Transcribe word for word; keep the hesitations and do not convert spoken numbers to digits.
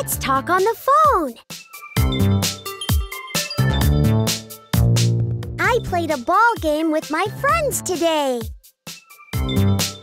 Let's talk on the phone. I played a ball game with my friends today.